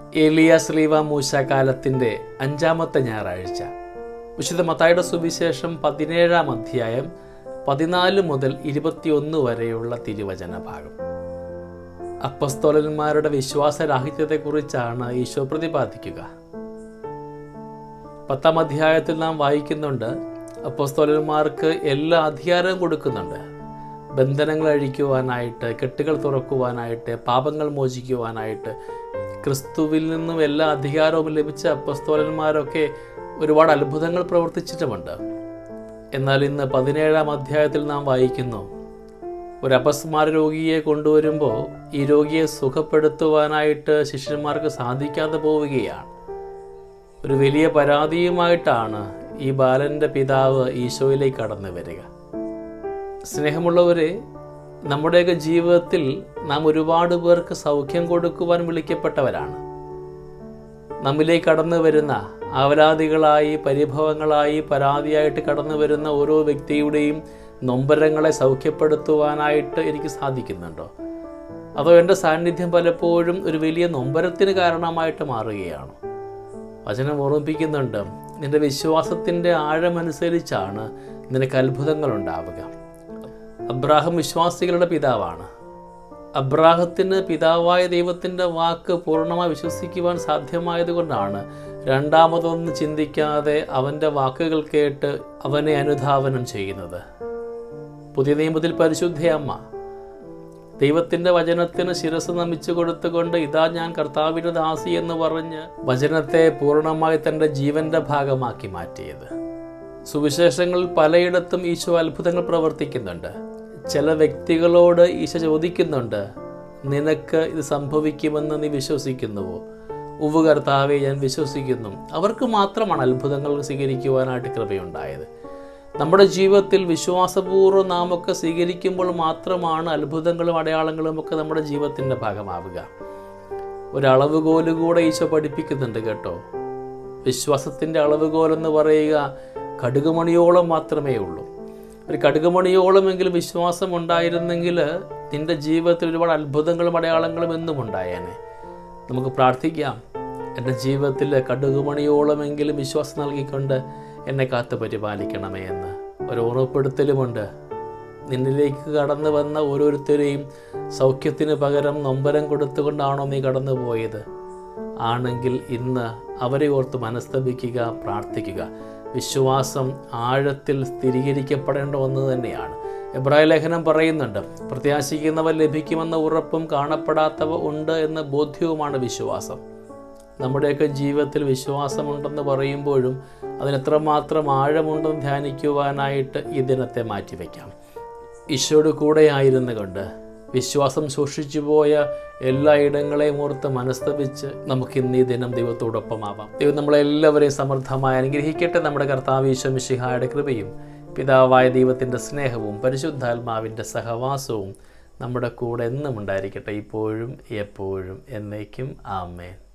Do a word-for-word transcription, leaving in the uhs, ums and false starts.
ഏലിയ ശ്ലീവ മൂശ കാലത്തിൻ്റെ അഞ്ചാമത്തെ ഞായറാഴ്ച. വിശുദ്ധ മത്തായിയുടെ സുവിശേഷം പതിനേഴാം അധ്യായം പതിനാല് മുതൽ ഇരുപത്തിയൊന്ന് വരെയുള്ള തിരുവചന ഭാഗം. അപ്പസ്തോലന്മാരുടെ വിശ്വാസരാഹിത്യത്തെക്കുറിച്ചാണ് ഈശോ പ്രതിപാദിക്കുക. പത്താം അധ്യായത്തിൽ നാം വായിക്കുന്നുണ്ട്, അപ്പസ്തോലന്മാർക്ക് എല്ലാ അധികാരവും കൊടുക്കുന്നുണ്ട്. ബന്ധനങ്ങൾ അഴിക്കുവാനായിട്ട്, കെട്ടുകൾ തുറക്കുവാനായിട്ട്, പാപങ്ങൾ മോചിക്കുവാനായിട്ട് ക്രിസ്തുവിൽ നിന്നും എല്ലാ അധികാരവും ലഭിച്ച അപ്പസ്തോലന്മാരൊക്കെ ഒരുപാട് അത്ഭുതങ്ങൾ പ്രവർത്തിച്ചിട്ടുമുണ്ട്. എന്നാൽ ഇന്ന് പതിനേഴാം അധ്യായത്തിൽ നാം വായിക്കുന്നു, ഒരു അപസ്മാര രോഗിയെ കൊണ്ടുവരുമ്പോൾ ഈ രോഗിയെ സുഖപ്പെടുത്തുവാനായിട്ട് ശിഷ്യന്മാർക്ക് സാധിക്കാതെ പോവുകയാണ്. ഒരു വലിയ പരാതിയുമായിട്ടാണ് ഈ ബാലൻ്റെ പിതാവ് ഈശോയിലേക്ക് കടന്നു വരിക. സ്നേഹമുള്ളവരെ, നമ്മുടെയൊക്കെ ജീവിതത്തിൽ നാം ഒരുപാട് പേർക്ക് സൗഖ്യം കൊടുക്കുവാൻ വിളിക്കപ്പെട്ടവരാണ്. നമ്മിലേക്ക് കടന്നു വരുന്ന ആവലാതികളായി, പരിഭവങ്ങളായി, പരാതിയായിട്ട് കടന്നു വരുന്ന ഓരോ വ്യക്തിയുടെയും നൊമ്പരങ്ങളെ സൗഖ്യപ്പെടുത്തുവാനായിട്ട് എനിക്ക് സാധിക്കുന്നുണ്ടോ? അതോ എൻ്റെ സാന്നിധ്യം പലപ്പോഴും ഒരു വലിയ നൊമ്പരത്തിന് കാരണമായിട്ട് മാറുകയാണോ? വചനം ഓർമ്മിപ്പിക്കുന്നുണ്ട്, നിന്റെ വിശ്വാസത്തിൻ്റെ ആഴമനുസരിച്ചാണ് നിനക്ക് അത്ഭുതങ്ങൾ ഉണ്ടാവുക. അബ്രാഹം വിശ്വാസികളുടെ പിതാവാണ്. അബ്രാഹത്തിന് പിതാവായ ദൈവത്തിൻ്റെ വാക്ക് പൂർണ്ണമായി വിശ്വസിക്കുവാൻ സാധ്യമായതുകൊണ്ടാണ് രണ്ടാമതൊന്നും ചിന്തിക്കാതെ അവൻ്റെ വാക്കുകൾ കേട്ട് അവനെ അനുധാവനം ചെയ്യുന്നത്. പുതിയ നിയമത്തിൽ പരിശുദ്ധയമ്മ ദൈവത്തിൻ്റെ വചനത്തിന് ശിരസ് നമിച്ചു കൊടുത്തുകൊണ്ട്, ഇതാ ഞാൻ കർത്താവിൻ്റെ ദാസി എന്ന് പറഞ്ഞ് വചനത്തെ പൂർണ്ണമായി തൻ്റെ ജീവൻ്റെ ഭാഗമാക്കി മാറ്റിയത്. സുവിശേഷങ്ങളിൽ പലയിടത്തും ഈശോ അത്ഭുതങ്ങൾ പ്രവർത്തിക്കുന്നുണ്ട്. ചില വ്യക്തികളോട് ഈശോ ചോദിക്കുന്നുണ്ട്, നിനക്ക് ഇത് സംഭവിക്കുമെന്ന് നീ വിശ്വസിക്കുന്നുവോ? ഉവ്വ് കർത്താവേ, ഞാൻ വിശ്വസിക്കുന്നു. അവർക്ക് മാത്രമാണ് അത്ഭുതങ്ങൾ സ്വീകരിക്കുവാനായിട്ട് കൃപയുണ്ടായത്. നമ്മുടെ ജീവിതത്തിൽ വിശ്വാസപൂർവ്വം നാം ഒക്കെ സ്വീകരിക്കുമ്പോൾ മാത്രമാണ് അത്ഭുതങ്ങളും അടയാളങ്ങളും ഒക്കെ നമ്മുടെ ജീവിതത്തിൻ്റെ ഭാഗമാവുക. ഒരളവുകോല് കൂടെ ഈശോ പഠിപ്പിക്കുന്നുണ്ട് കേട്ടോ. വിശ്വാസത്തിൻ്റെ അളവുകോലെന്ന് പറയുക കടുകുമണിയോളം മാത്രമേ ഉള്ളൂ. ഒരു കടുകുമണിയോളമെങ്കിലും വിശ്വാസം ഉണ്ടായിരുന്നെങ്കിൽ നിൻ്റെ ജീവിതത്തിൽ ഒരുപാട് അത്ഭുതങ്ങളും അടയാളങ്ങളും എന്നും ഉണ്ടായേനെ. നമുക്ക് പ്രാർത്ഥിക്കാം, എൻ്റെ ജീവിതത്തിൽ കടുകുമണിയോളമെങ്കിലും വിശ്വാസം നൽകിക്കൊണ്ട് എന്നെ കാത്തു പരിപാലിക്കണമേ എന്ന്. ഒരു ഓർമ്മപ്പെടുത്തലുമുണ്ട്, നിന്നിലേക്ക് കടന്നു വന്ന ഓരോരുത്തരെയും സൗഖ്യത്തിന് പകരം നൊമ്പരം കൊടുത്തുകൊണ്ടാണോ നീ കടന്നു പോയത്? ആണെങ്കിൽ ഇന്ന് അവരെ ഓർത്ത് മനസ്തപിക്കുക, പ്രാർത്ഥിക്കുക. വിശ്വാസം ആഴത്തിൽ സ്ഥിരീകരിക്കപ്പെടേണ്ട ഒന്ന് തന്നെയാണ്. എബ്രായ ലേഖനം പറയുന്നുണ്ട്, പ്രത്യാശിക്കുന്നവ ലഭിക്കുമെന്ന ഉറപ്പും കാണപ്പെടാത്തവ ഉണ്ട് എന്ന ബോധ്യവുമാണ് വിശ്വാസം. നമ്മുടെയൊക്കെ ജീവിതത്തിൽ വിശ്വാസമുണ്ടെന്ന് പറയുമ്പോഴും അതിനെത്രമാത്രം ആഴമുണ്ടെന്ന് ധ്യാനിക്കുവാനായിട്ട് ഈ ദിനത്തെ മാറ്റിവെക്കാം. ഈശോയുടെ കൂടെ ആയിരുന്നു കൊണ്ട് വിശ്വാസം സൂക്ഷിച്ചു പോയ എല്ലാ ഇടങ്ങളെയും ഓർത്ത് മനസ്തപിച്ച് നമുക്ക് ഇന്ന് ഈ ദിനം ദൈവത്തോടൊപ്പമാവാം. ദൈവം നമ്മളെല്ലാവരെയും സമൃദ്ധമായി അനുഗ്രഹിക്കട്ടെ. നമ്മുടെ കർത്താവ് ഈശോ മിശിഹായുടെ കൃപയും പിതാവായ ദൈവത്തിൻ്റെ സ്നേഹവും പരിശുദ്ധാത്മാവിൻ്റെ സഹവാസവും നമ്മുടെ കൂടെ എന്നും ഉണ്ടായിരിക്കട്ടെ, ഇപ്പോഴും എപ്പോഴും എന്നേക്കും. ആമേൻ.